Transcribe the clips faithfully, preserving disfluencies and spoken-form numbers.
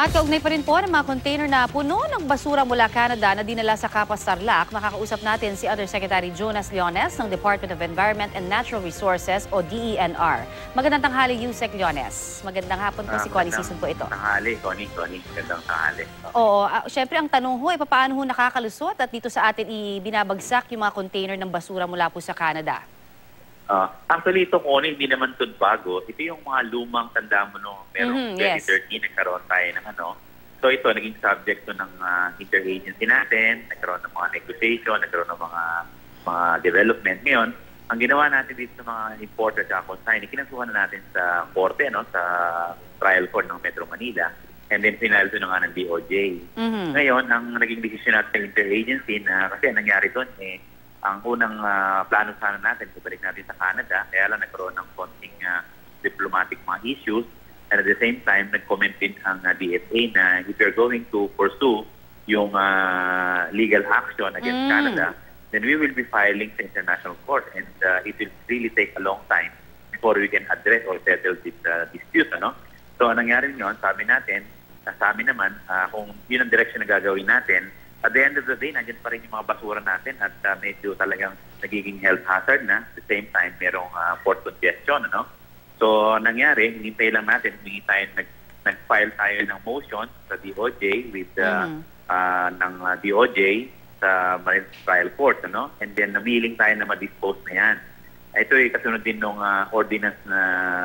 At kaugnay pa rin po ng mga container na puno ng basura mula Canada na dinala sa Capas Tarlac, makakausap natin si Undersecretary Jonas Leones ng Department of Environment and Natural Resources o D E N R. Magandang tanghali, Yusek Leones. Magandang hapon po, uh, si Connie Season po ito. Tanghali, Connie, Connie. Magandang tanghali. Oo, uh, syempre ang tanong ho, eh, paano ho nakakalusot at dito sa atin ibinabagsak yung mga container ng basura mula po sa Canada? Uh, actually, ito, Connie, hindi naman ito bago. Ito yung mga lumang tanda mo, no? Merong mm-hmm, twenty thirteen, yes. Nagkaroon tayo ng ano. So ito, naging subject to ng uh, interagency natin, nagkaroon ng mga negotiation, nagkaroon ng mga mga development. Ngayon, ang ginawa natin dito sa mga importer at consignee, kinasuhan na natin sa korte, no? Sa trial court ng Metro Manila. And then, final ito na nga ng D O J. Mm-hmm. Ngayon, ang naging decision natin sa interagency na, kasi ang nangyari doon, eh, ang unang uh, plano sana natin, ibalik natin sa Canada, kaya lang nagkaroon ng konting uh, diplomatic mga issues. And at the same time, nag-comment din ang uh, D F A na if you're going to pursue yung uh, legal action against mm. Canada, then we will be filing sa international court and uh, it will really take a long time before we can address or settle this uh, dispute. Ano? So, ang nangyari nyo, sabi natin, sa amin naman, uh, kung yun ang direction na gagawin natin, at the end of the day, nandiyan pa rin yung mga basura natin at uh, medyo talagang nagiging health hazard na. At the same time, merong uh, port congestion. Ano? So, nangyari, hinintay lang natin, humingi tayo, nag, nag-file tayo ng motion sa D O J with uh, mm-hmm. uh, ng uh, D O J sa Marine Trial Court. Ano? And then, namiling tayo na ma-dispose na yan. Ito ay kasunod din ng uh, ordinance na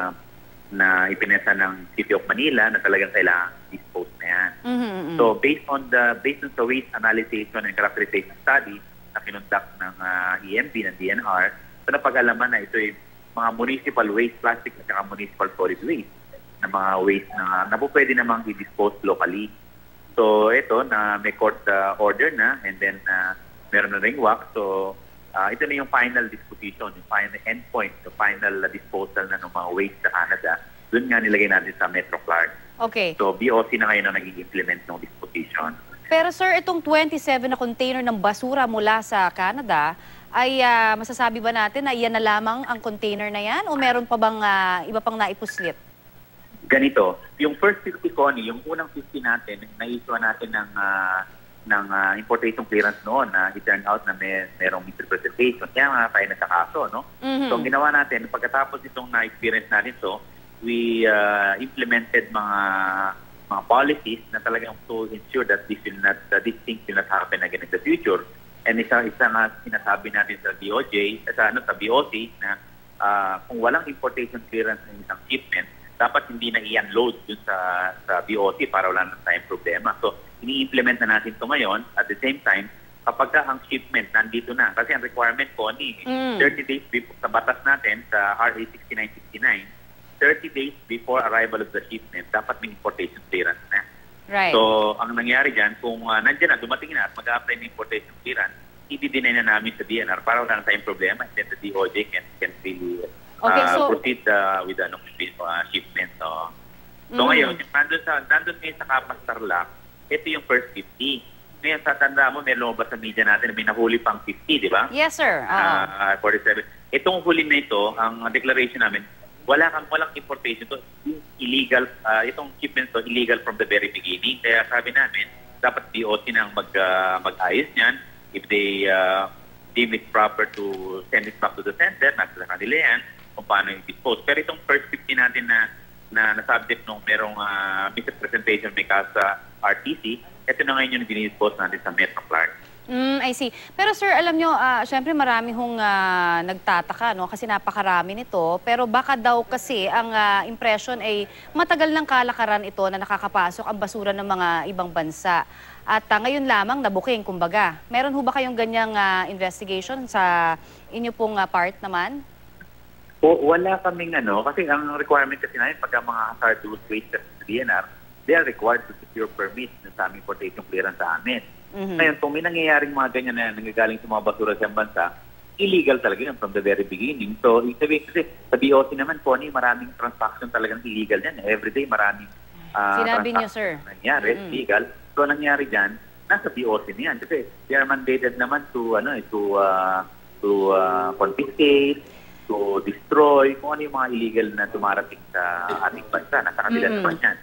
na ipinesa ng City of Manila na talagang kailangan dispose na yan. Mm-hmm. So, based on the based on the waste analysis and characterization study na kinonduct ng uh, E M P, ng D N R, so napag-alaman na ito ay mga municipal waste, plastic at saka municipal solid waste na mga waste na, na po pwede namang i-dispose locally. So, ito na may court uh, order na and then uh, meron na ring work. So, Uh, ito na yung final disposition, yung final endpoint, yung final uh, disposal na ng mga waste sa Canada. Doon nga nilagay natin sa Metro Clark. Okay. So, B O C na ngayon ang nag-implement ng disposition. Pero sir, itong twenty-seven na container ng basura mula sa Canada, ay uh, masasabi ba natin na iyan na lamang ang container na yan? O meron pa bang uh, iba pang naipuslit? Ganito, yung first fifty, Connie, yung unang fifty natin, na-issue natin ng... Uh, ng uh, importation clearance noon na uh, it turned out na may merong misrepresentation. Kaya nga tayo nagkakaso, no? Mm-hmm. So, ang ginawa natin, pagkatapos itong na-experience natin to, we uh, implemented mga mga policies na talagang to ensure that this will not, uh, these things will not happen again in the future. And isa, isa nga sinasabi natin sa D O J, sa, ano, sa B O C, na uh, kung walang importation clearance ng isang shipment, dapat hindi na i-unload dun sa, sa B O C para wala na tayong problema. So, ini-implement na natin ito ngayon. At the same time, kapag ka ang shipment nandito na, kasi ang requirement po ni mm. thirty days before, sa batas natin, sa R A sixty-nine sixty-nine, thirty days before arrival of the shipment, dapat may importation clearance na. Right. So, ang nangyari dyan, kung uh, nandiyan na, dumating na at mag-apply ng importation clearance, i-deny na namin sa D N R para wala na tayong problema and then the D O J can, can really uh, okay, so, proceed uh, with ano, uh, shipment. No? So, mm. ngayon, nandun, sa, nandun ngayon sa Capas Tarlac, ito yung first fifty. Ngayon, sa tanda mo, may lumabas sa media natin na may nahuli pang fifty, di ba? Yes, sir. Uh-huh. Uh, forty-seven. Itong huli na ito, ang declaration namin, wala kang walang importation to, illegal, uh, itong shipment to, illegal from the very beginning. Kaya sabi namin, dapat D O C nang mag, uh, mag-ayos niyan. If they uh, deem it proper to send it back to the center, nasa kanila yan, kung paano yung dispose. Pero itong first fifty natin na na, na subject nung merong uh, misrepresentation may kaso sa R T C, ito na ngayon yung dinispose natin sa Metro Clark. Mm, I see. Pero sir, alam nyo, uh, syempre marami hong uh, nagtataka, no? Kasi napakarami nito. Pero baka daw kasi ang uh, impression ay matagal ng kalakaran ito na nakakapasok ang basura ng mga ibang bansa. At uh, ngayon lamang nabuking, kumbaga. Meron ho ba kayong ganyang uh, investigation sa inyo pong uh, part naman? O, wala kaming ano, kasi ang requirement kasi namin pagka mga hazardous waste sa D N R, they are required to secure permits na sa aming importation clearance sa amin. Mm-hmm. Ngayon, kung may nangyayaring mga ganyan na nanggagaling sa mga basura sa bansa, illegal talaga yun from the very beginning. So, sabihin kasi sa B O C naman po, maraming transaction talagang illegal yan. Every day, maraming uh, Sinabi niyo, sir. nangyari, mm-hmm. legal. So, nangyari dyan, nasa B O C niyan. Kasi they are mandated naman to, ano, to, uh, to uh, confiscate, to destroy, kung ano yung mga illegal na dumarating sa ating bansa. Nasa kanila mm-hmm. naman yan.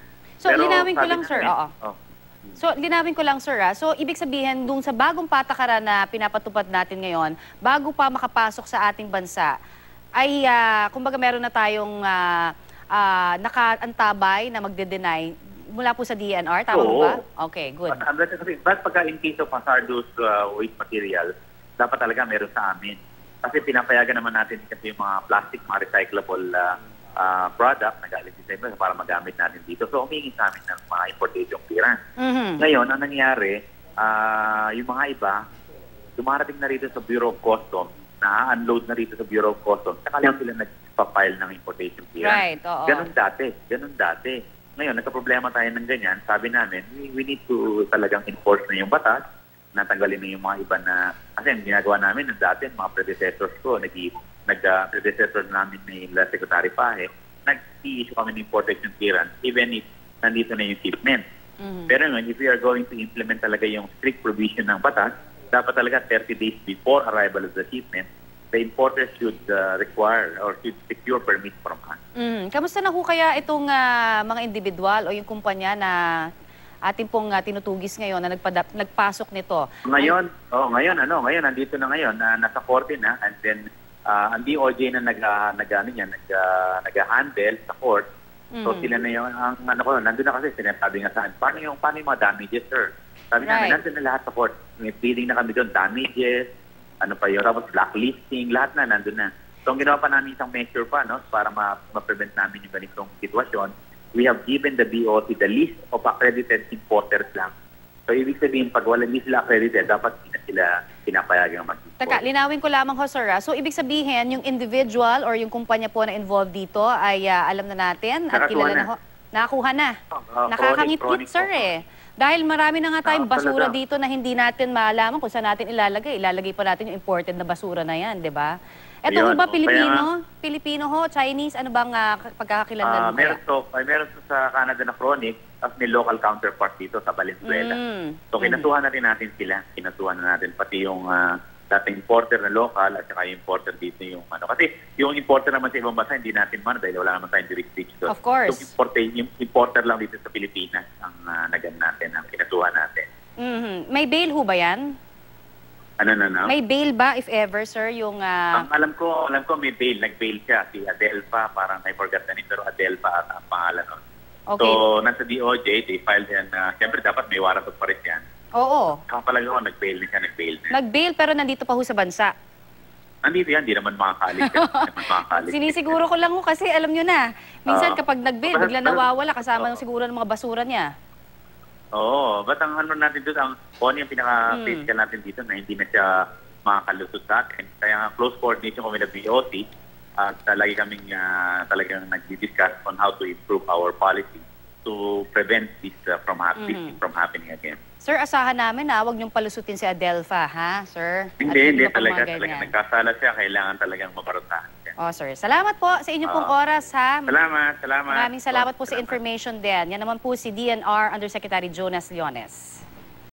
So, Pero linawin ko sabi lang, sir. namin- Oo. Oh. So, linawin ko lang, sir. Ah. So, ibig sabihin, dun sa bagong patakaran na pinapatupad natin ngayon, bago pa makapasok sa ating bansa, ay, ah, kumbaga meron na tayong ah, ah, nakaantabay na magde-deny mula po sa D N R. Tama po Oo. ba? Okay, good. But, uh, but, but pagka in case of hazardous uh, waste material, dapat talaga meron sa amin. Kasi pinapayagan naman natin kasi yung mga plastic, mga recyclable uh, uh, product na galing sa December para magamit natin dito. So, humingi sa amin ng mga importation clearance. Mhm. Ngayon, ang nangyari, ah, yung mga iba, dumarating na rito sa Bureau of Customs, na-unload na rito sa Bureau of Customs, saka lang sila nagpa-file ng importation clearance. Right, oo. Ganun dati, ganun dati. Ngayon, nagka-problema tayo ng ganyan. Sabi namin, we, we need to talagang enforce na yung batas, natanggalin na yung mga iba na, kasi ang ginagawa namin ng dati, mga predecessors ko, nag, nag uh, predecessors namin ni La Secretary Pahe, nag-i-issue kami ng importation clearance, even if nandito na yung shipment. Mhm. Pero ngayon, if we are going to implement talaga yung strict provision ng batas, dapat talaga thirty days before arrival of the shipment, the importer should uh, require or should secure permit from us. Mm. Kamusta na ho kaya itong ah, mga individual o yung kumpanya na ating pong ah, tinutugis ngayon na nagpada- nagpasok nito? Ngayon, oh, ngayon ano, ngayon nandito na ngayon na nasa korte na, and then uh, ang D O J na nag uh, nag ano niya, nag uh, nag-handle sa court. So Mhm. sila na yung ang ano ko, nandun na kasi sinasabi nga sa akin, paano yung paano yung mga damages, sir? Sabi namin, Right. nandun na lahat sa court. May pleading na kami doon, damages, ano pa yun, tapos blacklisting, lahat na nandun na. So ang ginawa pa namin isang measure pa, no, para ma- ma-prevent namin yung ganitong sitwasyon, we have given the B O T the list of accredited importers lang. So ibig sabihin, pag wala hindi sila accredited, dapat hindi na sila pinapayagang mag-import. Taka, linawin ko lamang ho, sir. ah. So, ibig sabihin, yung individual or yung kumpanya po na involved dito ay ah, alam na natin at Nakakuha kilala na na. ho. Nakakuha na. Oh, Nakakangit-ngit, chronic, sir chronic eh. Dahil marami na nga tayong Ah, basura talaga. dito na hindi natin maalaman kung saan natin ilalagay. Ilalagay pa natin yung imported na basura na yan, di ba? Ito ho Ayun, ba oh, Pilipino? kaya Pilipino ho? Chinese? Ano bang uh, pagkakakilanlan Ah, mo meron kaya? to, ay meron to sa Canada na chronic, at may local counterpart dito sa Valenzuela. Mm. So kinasuhan na rin natin sila, kinasuhan na natin pati yung ah, dating importer na local at saka yung importer dito yung ano. Kasi yung importer naman sa ibang bansa, hindi natin man dahil wala naman tayong jurisdiction. Of course. Yung importer, yung importer lang dito sa Pilipinas ang uh, nagan natin, ang kinasuhan natin. Mhm. May bail ho ba yan? Ano na na? May bail ba, if ever, sir, yung... ah, Ang alam ko, alam ko may bail, nag-bail siya, si Adelpa, parang I forgot na name, pero Adelpa at ang pangalan nun. okay. So, nasa D O J, they filed yan na, siyempre dapat may warrant of arrest yan. Oo. Kapalaga ko, nag-bail na siya, nag-bail na. Nag-bail pero nandito pa ho sa bansa. Nandito yan, di naman makakalit yan. Di naman makakalit. Sinisiguro ko lang ho kasi alam nyo na, minsan Ah. kapag nag-bail, But- bigla but- nawawala kasama Oo. ng siguro ng mga basura niya. Oo, but ang ano natin doon, ang kung ano yung pinaka-fiscal natin dito na hindi na siya makakalusot sa atin. Kaya nga close coordination kami ng B O T at uh, lagi kaming uh, talagang nag-discuss on how to improve our policy to prevent this uh, from, hap- Mhm. from happening again. Sir, asahan namin na huwag niyong palusutin si Adelpha, ha, sir? At Hindi, hindi iba pang talaga, mga talaga ganyan. nagkasala siya, kailangan talagang mabarutahan siya. Oh, sir. Salamat po sa inyo pong Oo. oras, ha? Salamat, salamat. Maraming salamat po sa Salamat. information din. Yan naman po si D N R Undersecretary Jonas Leones.